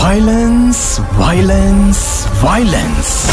Violence, violence, violence.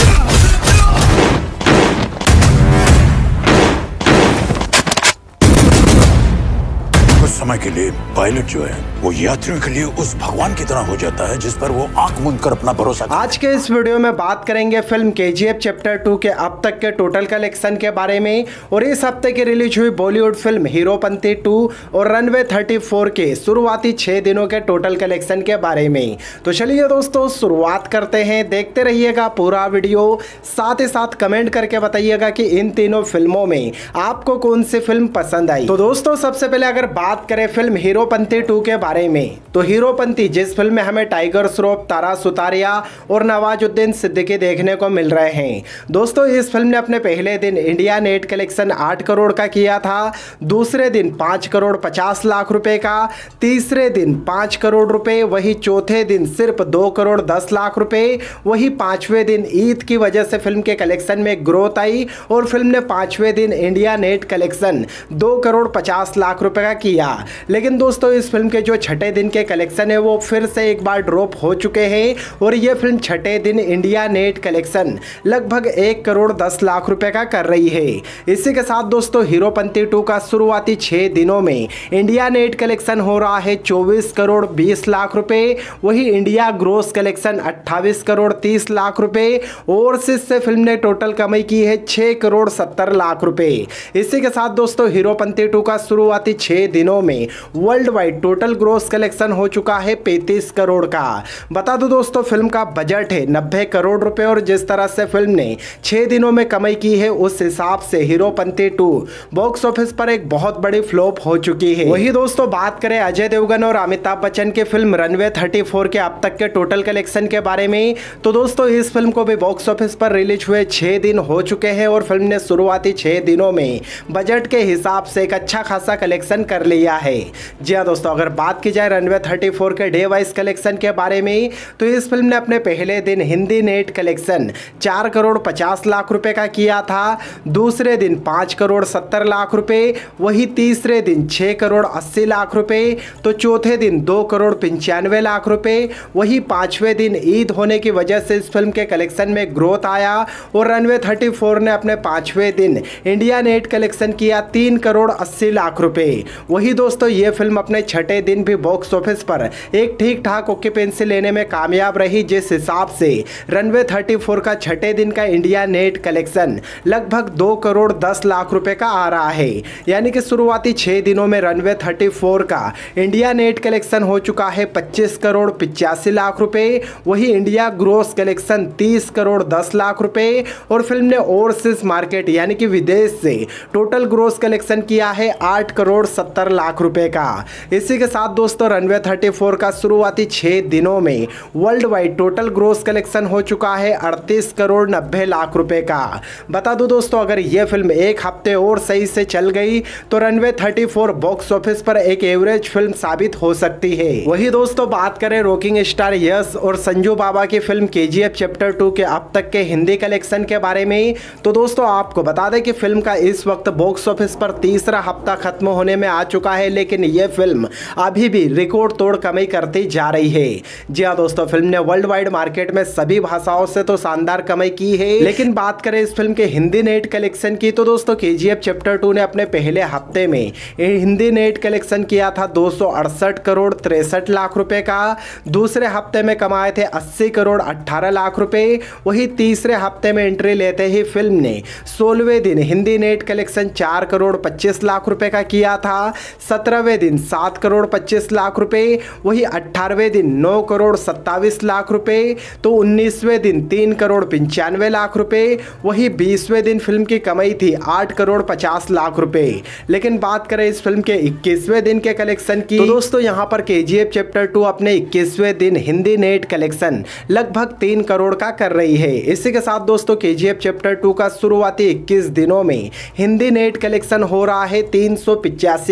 कुछ समय के लिए पायलट जो है वो यात्रियों के लिए उस भगवान की तरह हो जाता है जिस पर वो आंख मूंद कर अपना भरोसा करता है। आज के इस वीडियो में बात करेंगे फिल्म केजीएफ चैप्टर 2 के अब तक के टोटल कलेक्शन के बारे में और इस हफ्ते की रिलीज हुई बॉलीवुड फिल्म हीरोपंती 2 और रनवे 34 के शुरुआती 6 दिनों के टोटल कलेक्शन के बारे में। तो चलिए दोस्तों शुरुआत करते हैं, देखते रहिएगा पूरा वीडियो, साथ ही साथ कमेंट करके बताइएगा कि इन तीनों फिल्मों में आपको कौन सी फिल्म पसंद आई। तो दोस्तों सबसे पहले अगर बात करें फिल्म हीरोपंती 2 के बारे में, तो हीरोपंती जिस फिल्म में हमें टाइगर श्रॉफ, तारा सुतारिया और नवाजुद्दीन सिद्दीकी देखने को मिल रहे हैं। दोस्तों इस फिल्म ने अपने पहले दिन इंडिया नेट कलेक्शन 8 करोड़ का किया था, दूसरे दिन 5 करोड़ 50 लाख रुपए का, तीसरे दिन 5 करोड़ रुपए, वही चौथे दिन सिर्फ 2 करोड़ 10 लाख रुपए, वही पांचवें दिन ईद की वजह से फिल्म के कलेक्शन में ग्रोथ आई और फिल्म ने पांचवें दिन India net collection 2 crore 50 lakh रुपए का किया। लेकिन दोस्तों इस फिल्म के जो छठे दिन के कलेक्शन है वो फिर से एक बार ड्रॉप हो चुके हैं और ये फिल्म छठे दिन इंडिया नेट कलेक्शन लगभग 1 करोड़ 10 लाख रुपए का कर रही है। इसी के साथ दोस्तों हीरोपंती 2 का शुरुआती 6 दिनों में इंडिया नेट कलेक्शन हो रहा है 24 करोड़ 20 लाख रुपए, वही India gross collection 28 crore 30 lakh रुपए और से फिल्म ने टोटल कमाई की है 6 करोड़ 70 लाख रुपए। इसी के साथ दोस्तों हीरोपंती 2 का शुरुआती 6 दिनों में worldwide total gross collection हो चुका है 35 करोड़ का। बता दो दोस्तों फिल्म का बजट है 90 करोड़ रुपए और जिस तरह से फिल्म ने 6 दिनों में कमाई की है उस हिसाब से हीरोपंती 2 बॉक्स ऑफिस पर एक बहुत बड़ी फ्लॉप हो चुकी है। वही दोस्तों बात करें अजय देवगन और अमिताभ बच्चन की फिल्म रनवे 34 के अब तक के टोटल कलेक्शन के बारे में, तो दोस्तों इस फिल्म को भी बॉक्स ऑफिस पर रिलीज हुए 6 दिन हो चुके हैं और फिल्म ने शुरुआती 6 दिनों में बजट के हिसाब से एक अच्छा खासा कलेक्शन कर लिया है। जी हाँ दोस्तों अगर बात की जाए रनवे 34 के डे वाइज कलेक्शन के बारे में, तो इस फिल्म ने अपने पहले दिन हिंदी नेट कलेक्शन 4 करोड़ 50 लाख रुपए का किया था, दूसरे दिन 5 करोड़ 70 लाख रुपए, वही तीसरे दिन 6 करोड़ 80 लाख रुपए, तो चौथे दिन 2 करोड़ 95 लाख रुपए, वही पांचवें दिन ईद होने की वजह से इस फिल्म के कलेक्शन में ग्रोथ आया और रनवे 34 ने अपने पांचवें दिन इंडिया नेट कलेक्शन किया 3 करोड़ 80 लाख रुपए। वही दोस्तों ये फिल्म अपने छठे दिन भी बॉक्स ऑफिस पर एक ठीक ठाक ऑक्यूपेंसी लेने में कामयाब रही, जिस हिसाब से रनवे 34 का छठे दिन का इंडिया नेट कलेक्शन लगभग 2 करोड़ 10 लाख रुपए का आ रहा है। यानी कि शुरुआती 6 दिनों में रनवे 34 का इंडिया नेट कलेक्शन हो चुका है 25 करोड़ 85 लाख रुपए, वही India gross collection 30 crore 10 lakh रुपए और फिल्म ने ओवरसीज मार्केट यानी कि विदेश से टोटल ग्रोस कलेक्शन किया है 8 करोड़ 70 लाख रुपए का। इसी के साथ दोस्तों रनवे 34 का शुरुआती 6 दिनों में worldwide total gross collection हो चुका है 38 करोड़ 90 लाख रुपए का। बता दूं दोस्तों अगर यह फिल्म एक हफ्ते और सही से चल गई तो रनवे 34 बॉक्स ऑफिस पर एक एवरेज फिल्म साबित हो सकती है। वही दोस्तों बात करें रॉकिंग स्टार यश और संजू बाबा की फिल्म केजीएफ चैप्टर 2 के अब तक के हिंदी कलेक्शन के बारे में, तो दोस्तों आपको बता दें कि फिल्म का इस वक्त बॉक्स ऑफिस पर तीसरा हफ्ता खत्म होने में आ चुका है, लेकिन यह फिल्म अभी भी रिकॉर्ड तोड़ कमाई करती जा रही है। जी हाँ दोस्तों फिल्म ने वर्ल्ड वाइड मार्केट में सभी भाषाओं से तो शानदार कमाई की है, लेकिन बात करें इस फिल्म के हिंदी नेट कलेक्शन की, तो दोस्तों केजीएफ चैप्टर 2 ने अपने पहले हफ्ते में हिंदी नेट कलेक्शन किया था 268 करोड़ 63 लाख रुपए का, दूसरे हफ्ते में कमाए थे 80 करोड़ 18 लाख रुपए, वही तीसरे हफ्ते में एंट्री लेते ही फिल्म ने 16वें दिन हिंदी नेट कलेक्शन 4 करोड़ 25 लाख रुपए का किया था, 17वें दिन 7 करोड़ 25 लाख रुपए, वही 18वें दिन 9 करोड़ 27 लाख रुपए, तो 19वें दिन 3 करोड़ 95 लाख रुपए, वही 20वें दिन फिल्म की कमाई थी 8 करोड़ 50 लाख रुपए। लेकिन बात करें इस फिल्म के 21वें दिन के कलेक्शन की, तो दोस्तों यहां पर केजीएफ चैप्टर 2 अपने 21वें दिन हिंदी नेट कलेक्शन लगभग 3 करोड़ का कर रही है। इसी के साथ दोस्तों केजीएफ चैप्टर 2 का शुरुआती 21 दिनों में हिंदी नेट कलेक्शन हो रहा है 385 करोड़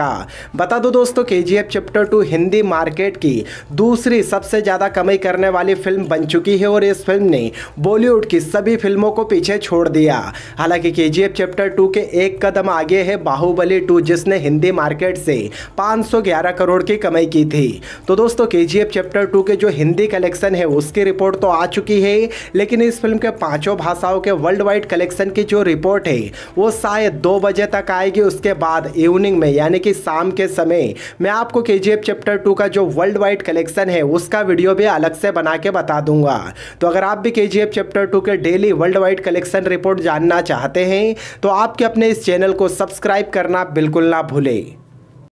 का। बता दो दोस्तों, KGF चैप्टर 2 हिंदी मार्केट की दूसरी सबसे ज़्यादा कमाई करने वाली फिल्म बन चुकी है और इस फिल्म ने बॉलीवुड की सभी फिल्मों को पीछे छोड़ दिया। हालांकि KGF चैप्टर 2 के एक कदम आगे है बाहुबली 2, जिसने हिंदी मार्केट से 511 करोड़ की कमाई की थी। तो दोस्तों, KGF चैप्टर 2 के जो हिंदी कलेक्शन है उसकी रिपोर्ट तो आ चुकी है, लेकिन इस फिल्म के पांचों भाषाओं के वर्ल्ड वाइड कलेक्शन की जो रिपोर्ट है वो शायद 2 बजे तक आएगी। उसके बाद इवनिंग में यानी कि शाम के समय मैं आपको KGF चैप्टर 2 का जो वर्ल्ड वाइड कलेक्शन है उसका वीडियो भी अलग से बना के बता दूंगा। तो अगर आप भी KGF चैप्टर 2 के daily worldwide collection report जानना चाहते हैं तो आपके अपने इस चैनल को सब्सक्राइब करना बिल्कुल ना भूलें।